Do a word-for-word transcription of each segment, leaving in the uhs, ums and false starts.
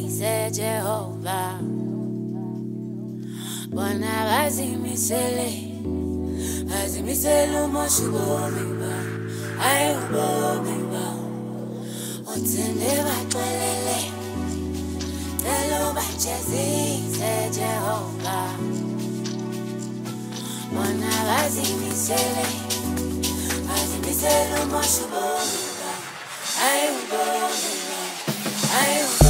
say Jehovah. Bona bazimisele, bazimisele umoshubomba, ayubomba. Utsinde baxelele, telo bachezi say Jehovah. Bona bazimisele, bazimisele umoshubomba, ayubomba, ayubomba.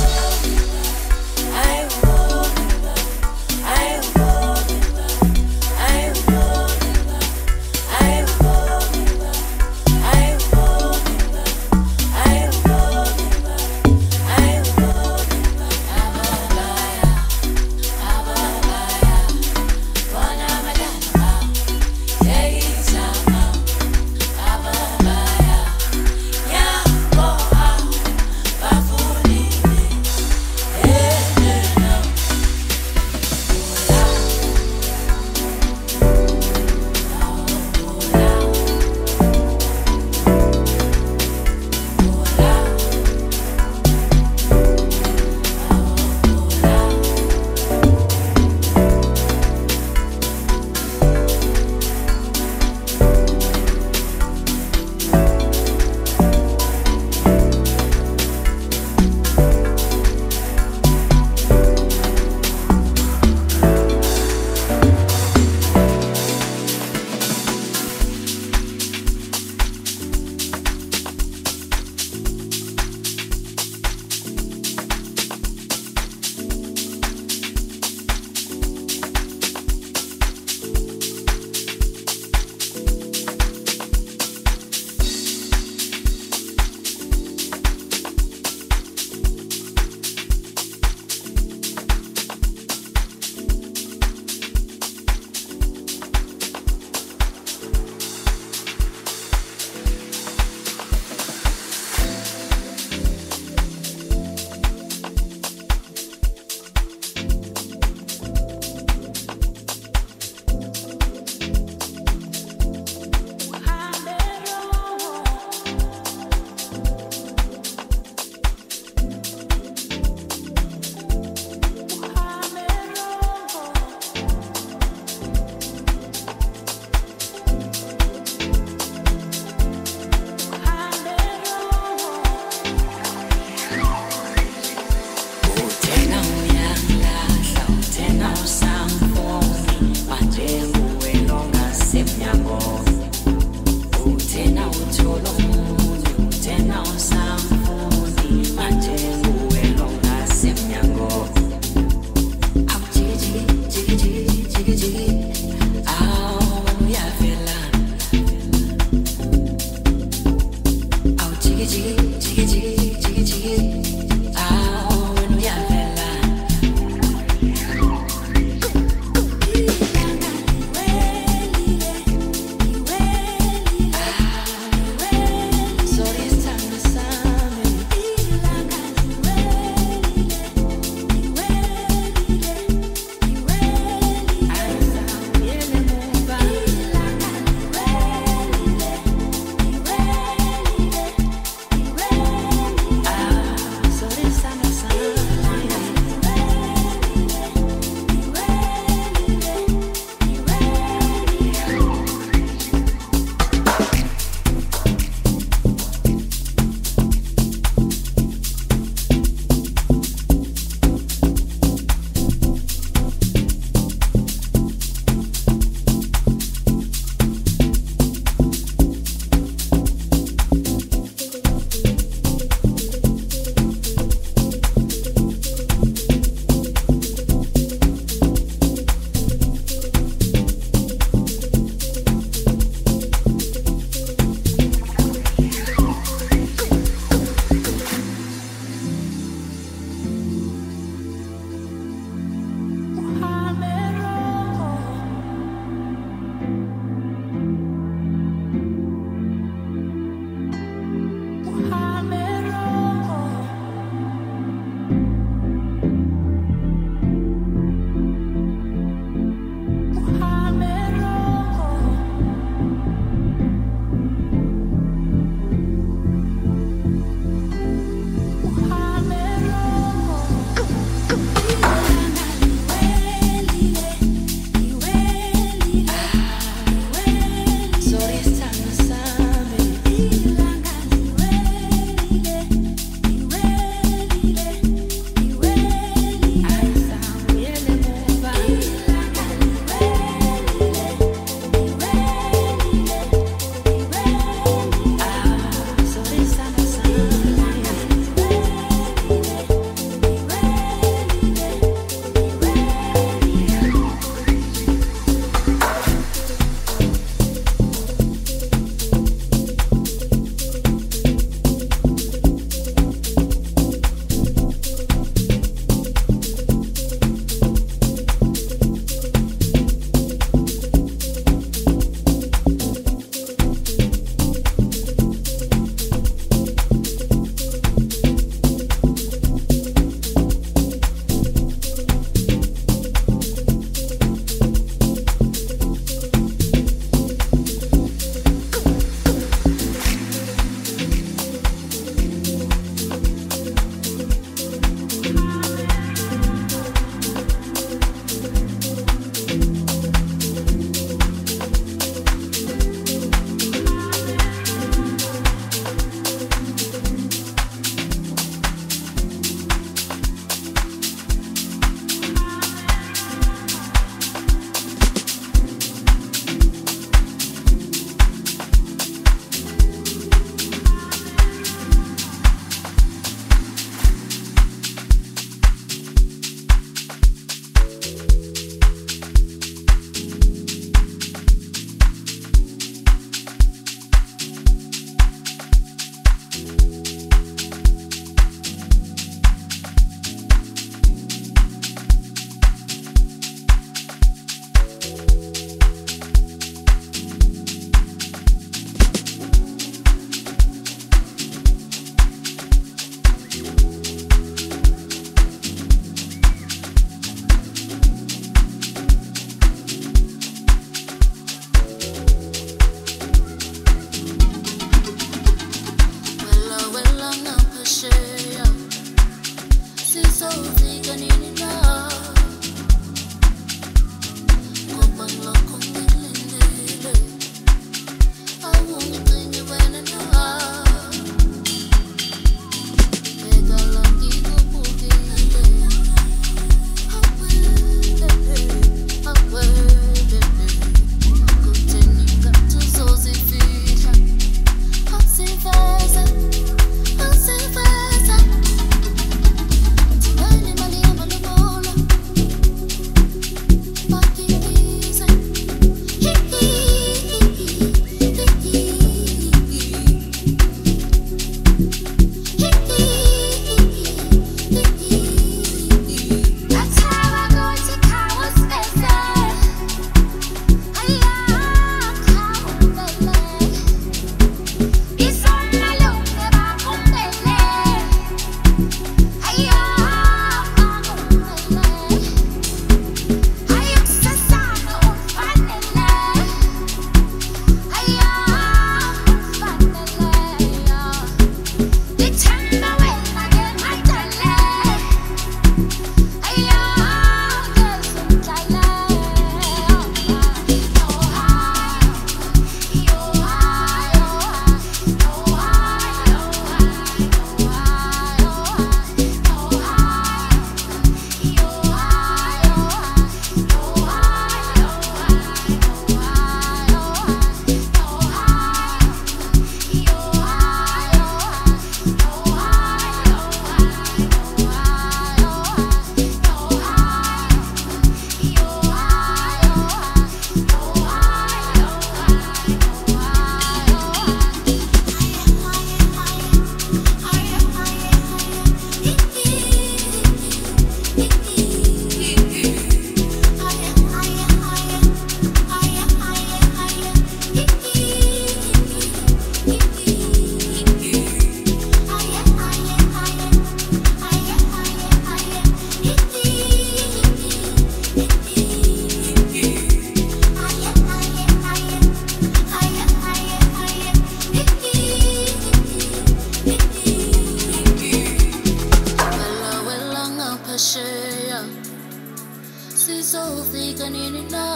sizofika nini na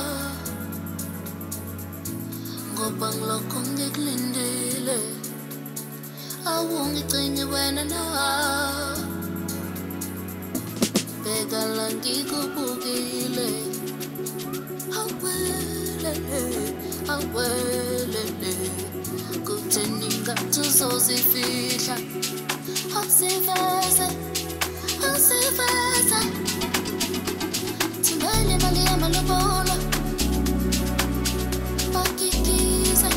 ngoba ngilokho ngikulindile awungicinge wena na bheka la ngikubukile awelele awelele kutheni ngathi uzozifihla awusiveze awusiveze thimele mali yamalobolo bakikize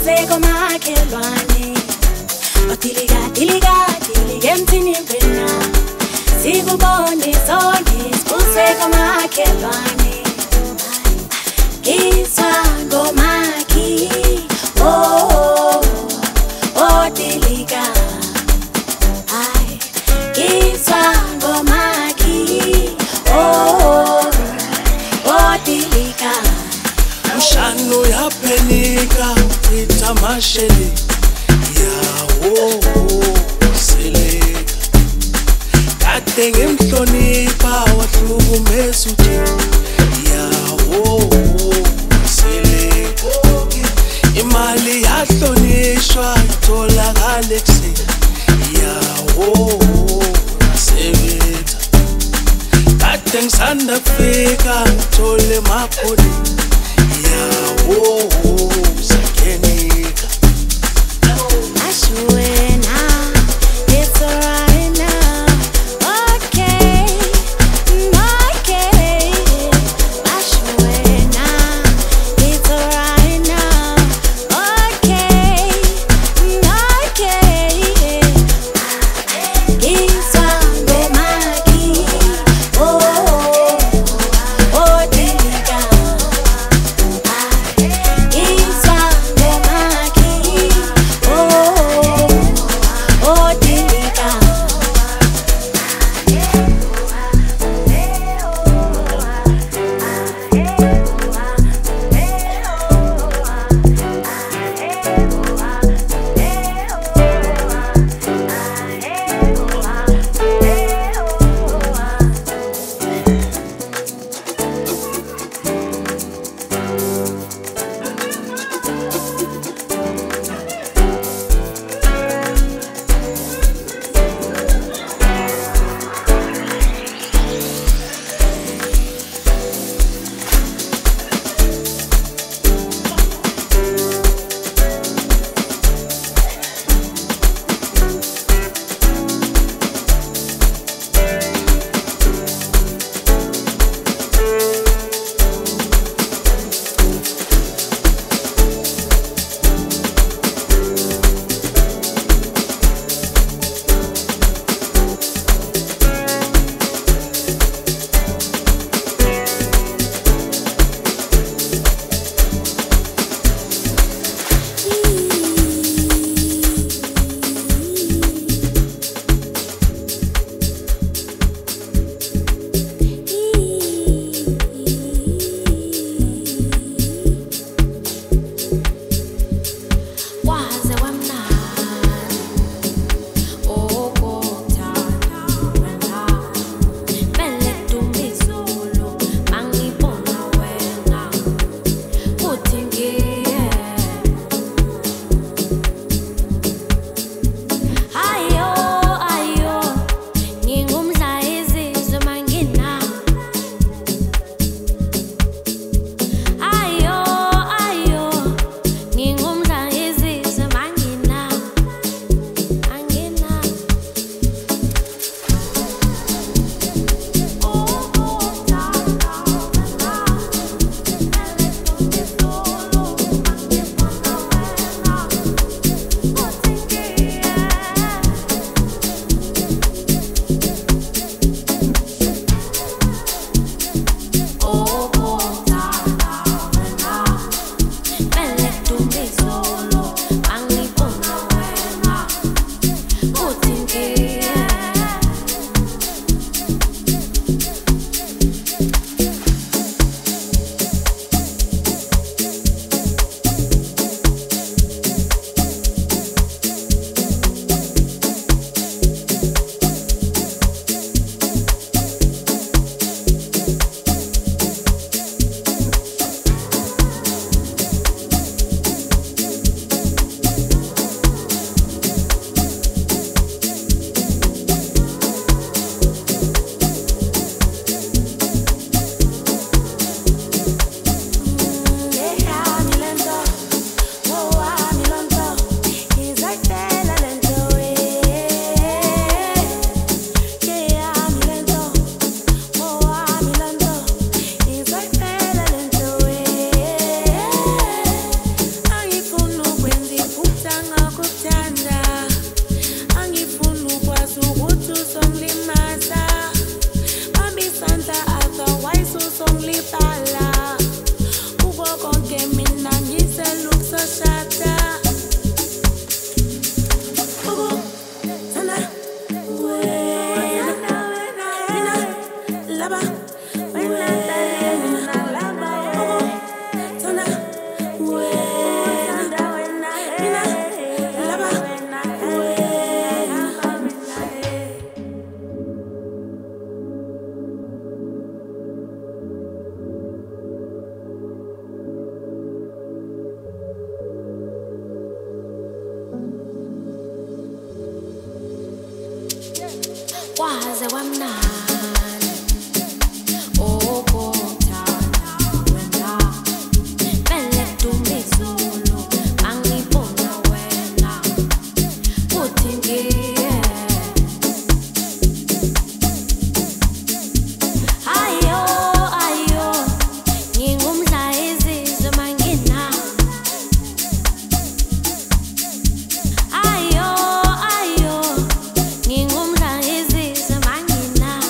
Sipuse komakhelwane Otiliga, tiliga, tiliga emthini wena Sikubone sonke Sipuse komakhelwane Kiswa ngomaki Oh, oh, oh, tiliga Ay, kiswa ngomaki Oh, oh, oh, tiliga Mshano yapenika itamashele yawo seleka kade ngemhlonipha wahlukumeza uthi yawo seleka imali yahlonishwa itholakala ekseni yawo sebenza kade ngisanda kufika ngithole mapholi yawo sakenika Ashwena, it's alright now. Okay, okay. Ashwena, it's alright now. Okay, okay. Kiswa ngomaki, oh, oh, oh, tiliga. Waze wamnani okuthanda wena vele dumizulu angibona wena uthi ngiye ayo ayo ngingumdla izizwe mangina ayo ayo ngingumdla izizwe mangina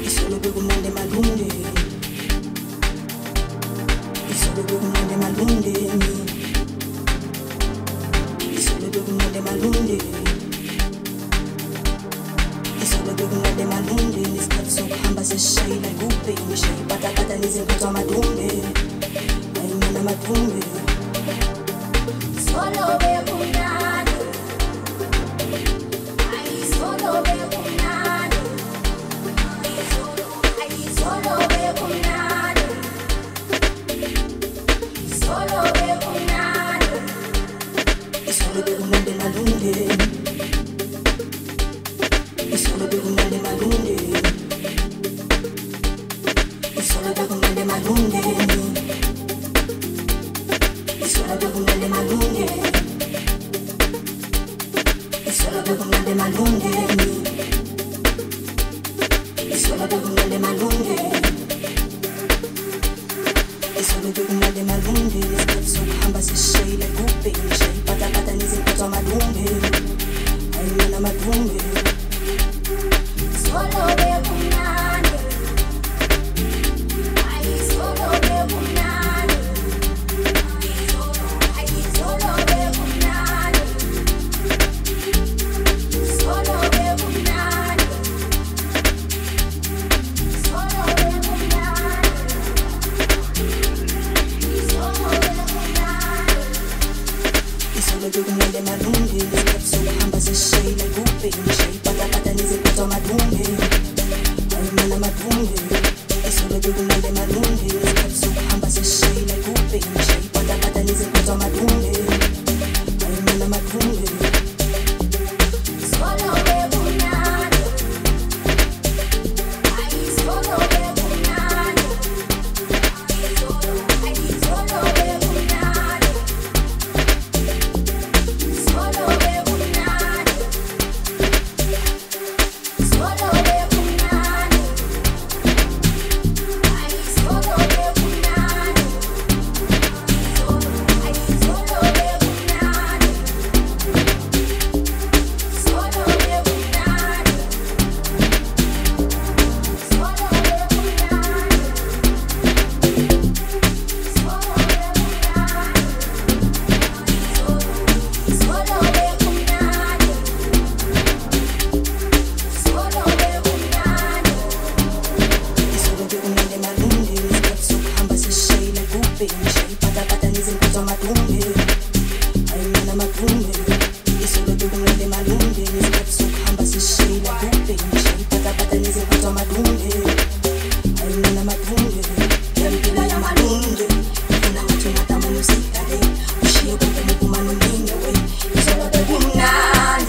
Isolo bekumnandi malunde. Isolo bekumnandi malunde. Isolo bekumnandi malunde. Isolo bekumnandi malunde. Nisikhathi sokuhamba sesishayela kuphi ngishaye patapata nezinkuthu amadumbe. Ayimana amadumbe. Solo bekumnandi. Ay solo bekumnandi. Ay solo bekumnandi. Solo bekumnandi. Isolo bekumnandi malunde. Isolo bekumnandi malunde. Isolo bekumnandi malunde. Isolo bekumnandi malunde. Isolo bekumnandi malunde. Isolo bekumnandi malunde. Isolo bekumnandi malunde. Nisikhathi sokuhamba sesishayela kuphi ngishaye patapata nezinkuthu amadumbe. Ayimana amadumbe. Solo bekumnandi. Ay solo bekumnandi. Ay solo bekumnandi. Solo bekumnandi. Solo bekumnandi. Solo bekumnandi. Isolo bekumnandi malunde. Nisikhathi sokuhamba sesishayela kuphi ngishaye patapata nezinkuthu amadumbe. Ayimana amadumbe. Isolo bekumnandi malunde. Nisikhathi sokuhamba sesishayela kuphi ngishaye patapata nezinkuthu amadumbe. Ayimana amadumbe. Solo bekumnandi. Ay solo bekumnandi. Ay solo bekumnandi. Solo bekumnandi. Solo bekumnandi. Ay solo bekumnandi. Ay solo bekumnandi. Solo bekumnandi. Solo bekumnandi. Solo bekumnandi. Solo bekumnandi. Isolo bekumnandi malunde. Nisikhathi sokuhamba sesishayela kuphi ngishaye patapata nezinkuthu amadumbe. Ayimana amadumbe. Isolo bekumnandi malunde. Nisikhathi sokuhamba sesishayela kuphi ngishaye patapata nezinkuthu amadumbe. Ayimana amadumbe. Yampilo yamalunde. Ufuna ngathi ungadamane usikale. Ushiye konke mukumane ulinge we. Isolo bekumnandi.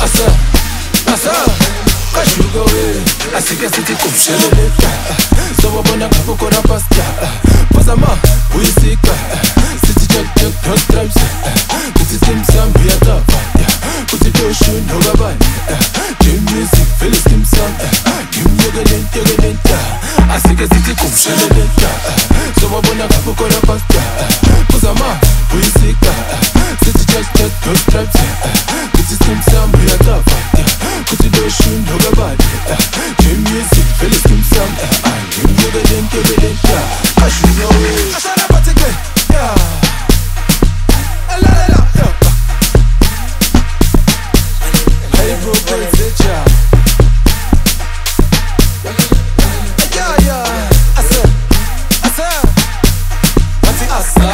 asa asa kashuka we asike sithi kumshelele soba bona ngapho kora pasta phazama uyisika sithi check check drug drives kuthi simsambi yatava kuthi doshu nokabani game music feel skim sam ngimyekele ntekele nta asike sithi kumshelele soba bona ngapho kora pasta phazama uyisika sithi check check drug drives kuthi simsambi yatava kuthi doshu nokabani game music feel skim sam ngimyekele ntekele nta ashuka we ashana batike yeah la la la hey bro boys it's ya yeah yeah asa asa ati asa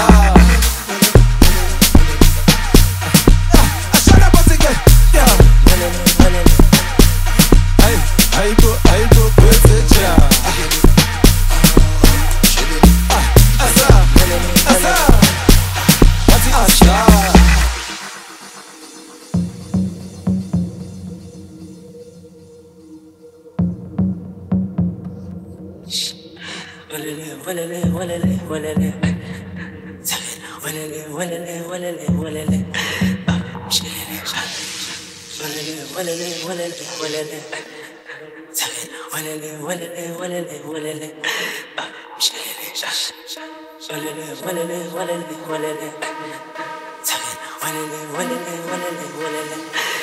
ashana batike yeah hey hey bro hey bro boys it's ya asa asa ati asa Walele, walele, walele, walele. Walele, walele, walele, walele. Walele, walele, walele, walele. Walele, walele, walele, walele. Walele, walele, walele, walele. Walele, walele, walele, walele.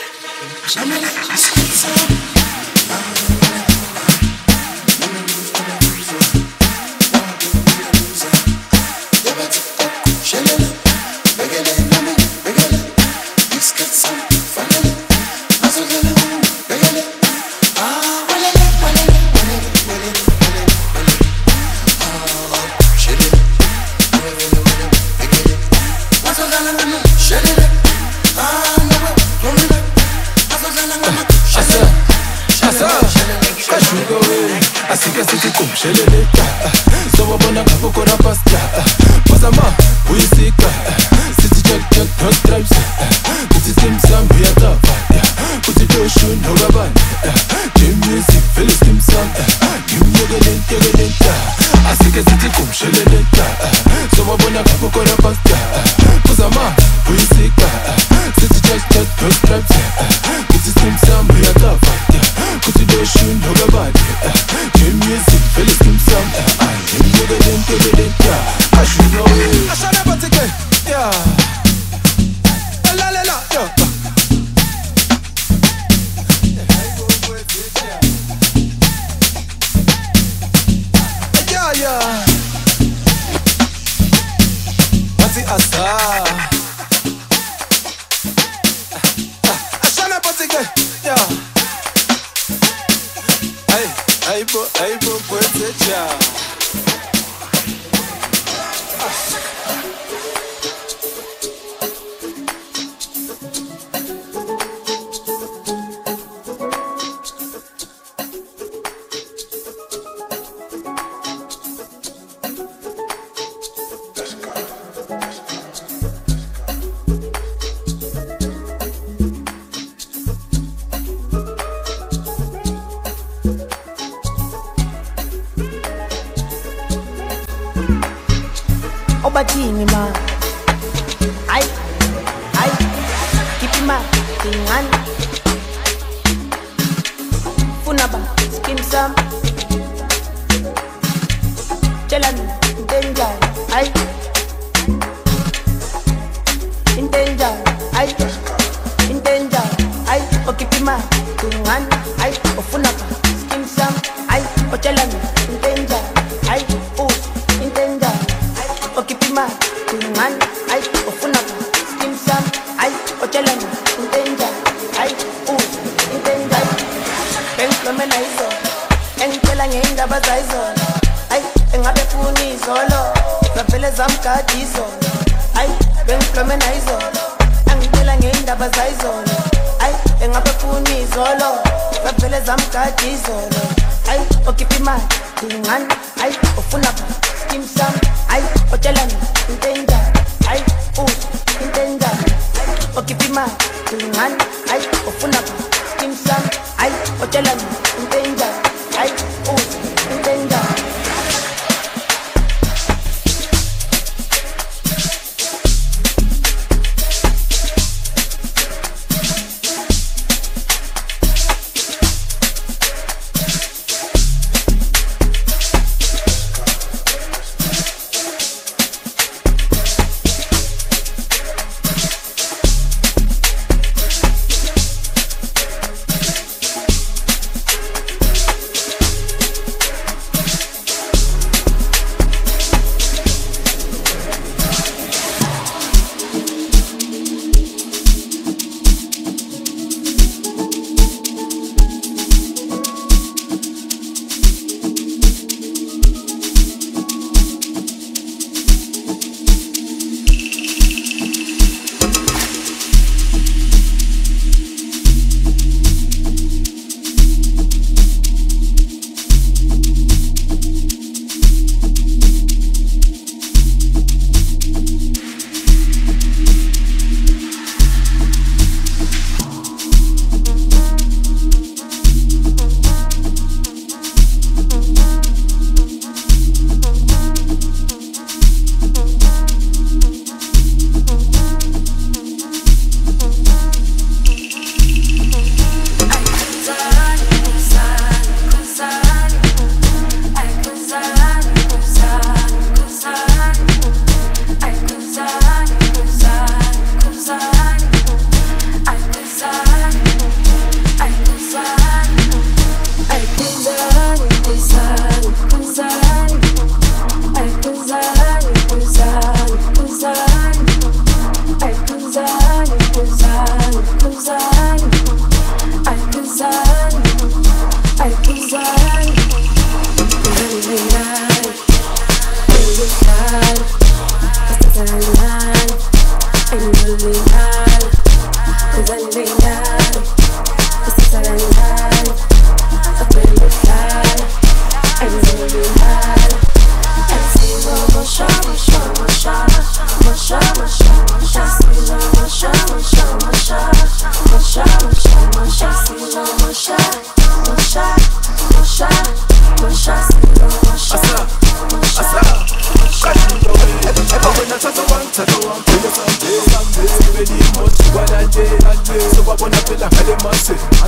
asike sithi kumshelele soba bona ngapho kora pasta phazama uyisika sithi check check drug drives kuthi simsambi yatava kuthi doshu nokabani game music feel skim sam ngimyekele ntekele nta asike sithi kumshelele soba bona ngapho kora pasta phazama uyisika sithi check check drug drives kuthi simsambi yatava kuthi doshu nokabani game music feel skim sam ngimyekele ntekele nta ashuka we ashana batike yeah la la la yeah yeah yeah ati asa ashana batike yeah hey hey bo hey bo kwethe ja Obatini ma, ay, ay, kipi ma, tingan, funaba, skim sam, jalan, intenja, ay, intenja, ay, intenja, ay, o kipi ma, tingan, ay, o funaba, skim sam, ay, o jalan, intenja, ay, o intenja. Okipima, tungan, ay, ofunaka, skim sam, ay, ochelana, intenja, ay, uh, intenja, enklomena izo, enkela ngenga baza izo, ay, engabe funi izolo, zavele zamkati izo, ay, enklomena izo, enkela ngenga baza izo, ay, engabe funi izolo, zavele zamkati izo, ay, okipima, tungan, ay, ofunaka, skim sam, ay, ochelana, intenja, ay, uh, intenja, okipima, tungan, ay, ofunaka.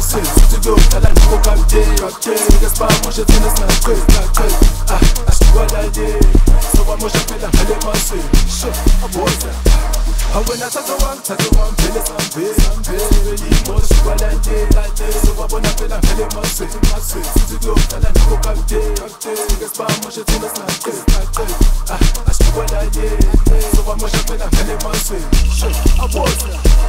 emasweni sithi kuyodlala nabo captain sike sibamoshe thina singaqedi singaqedi ah asikwalale sokwamosha phela ngale emasweni sho aboza awena thatha wangithatha wamphele sambele sambele imoto sikwalale lale sokwabona phela ngale emasweni emasweni sithi kuyodlala nabo captain sike sibamoshe thina singaqedi singaqedi ah asikwalale sokwamosha phela ngale emasweni sho aboza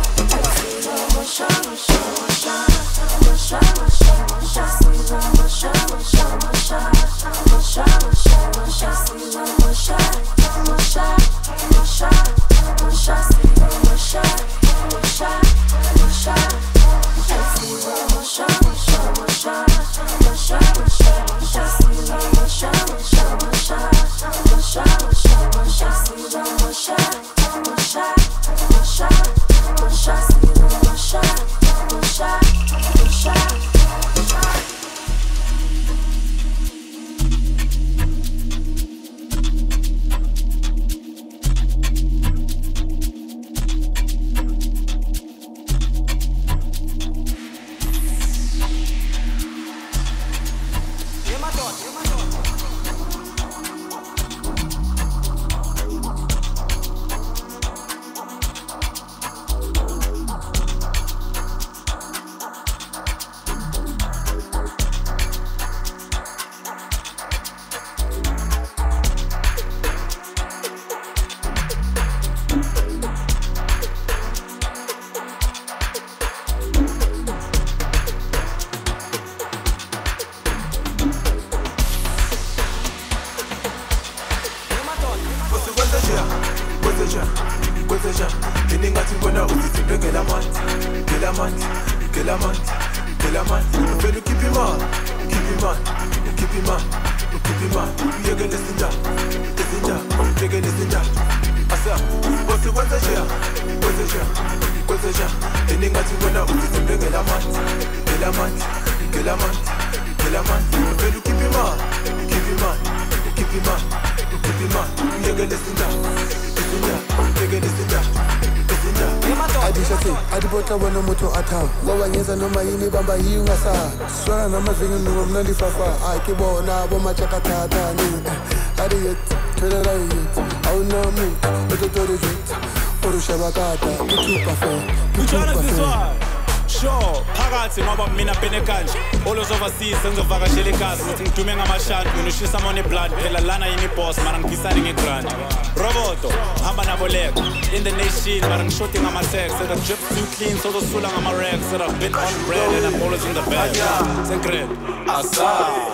adibotla bona motho a thao wa banyetsa no maine ba ba hinga sa swara na mavinga no mna lifafa a ke bona bo matjaka thata ni adi yet tshela la yet au no mu o to to jet o ro shabakata ke tupa fe ke tupa fe sure phakathi ngoba mina bene kanje always overseas sengizovakashela ekhaya ngithi ngidume ngamashadi nginoshisa mone blood phela lana yini boss mara ngipisani ngegrant roboto hamba nabo leg in the nation mara ngishoti ngama sex that drip too clean so dosula ngama racks that I've been on bread and I'm always in the bag secret asa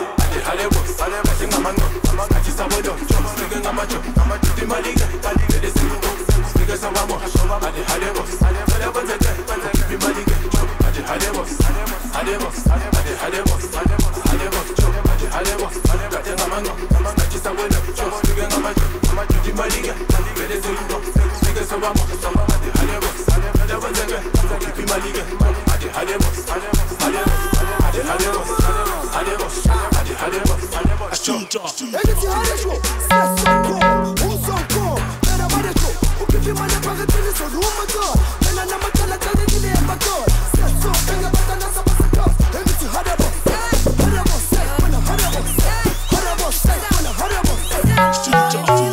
Alebo, alebo, singamano, athi sabodo, sike ngamajo, ngamajuti malike, malike lesingo, sike sawamo, ade alebo, alebo tete, tete malike, ade alebo, alebo, ade alebo, alebo, ade alebo, kate ngamano, athi sabodo, sike ngamajo, ngamajuti malike, malike lesingo, sike sawamo, ade alebo, alebo tete, tete malike, ade alebo, alebo, ade alebo, alebo, Chucha. Egithi halesho, sesonko, usonko, era badesho, ukipi mane pagatini so rumato, ena namakala kale kile ebato, seso benga batana sabasaka, egithi hadabo, hadabo, mana hadabo, hadabo, mana hadabo, chucha.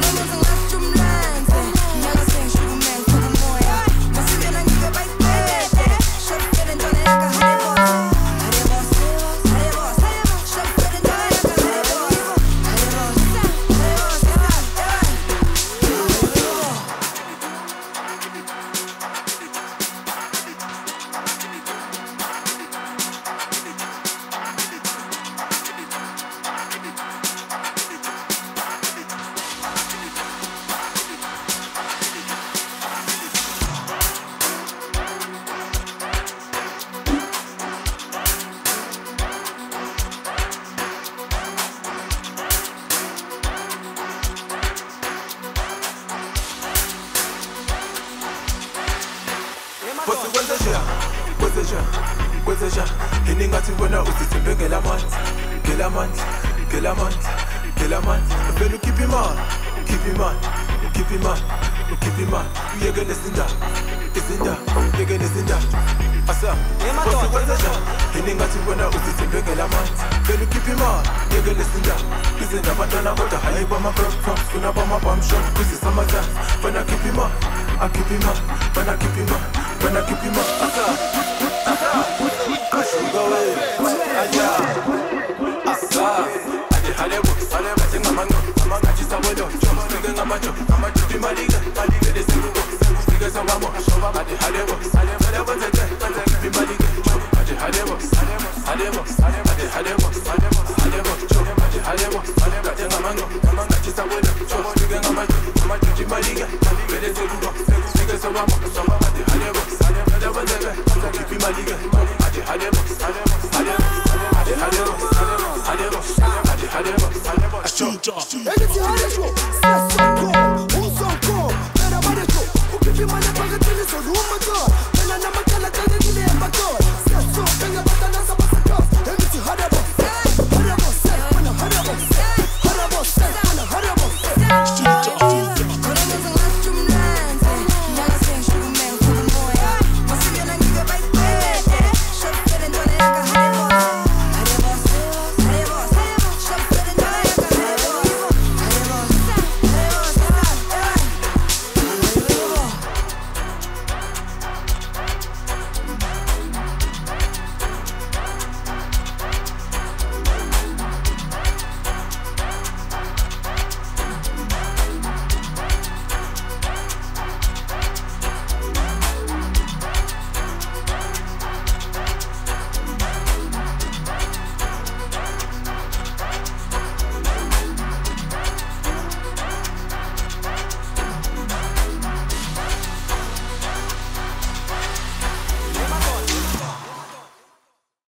kwezeja yini ngathi wena uzithembe ngelamanzi ngelamanzi ngelamanzi ngelamanzi vele ukhipha imali ukhipha imali ukhipha imali ukhipha imali uyeke lesindaba izindaba uyeke lesindaba asa kosi kwenza njani yini ngathi wena uzithembekela amanzi vele ukhipha imali yekelisa indaba izinda abantwana kodwa hayi kwama-props funa kwama-bumshot kwizisamazansi wena khipha imali akhipha imali wena khipha imali wena khipha imali asa asa kashuka we aya asa ade halebo halebo singamanqo amangathi sawelo sike ngamajo amajo imalike malike lesingubo sike sawamo ade halebo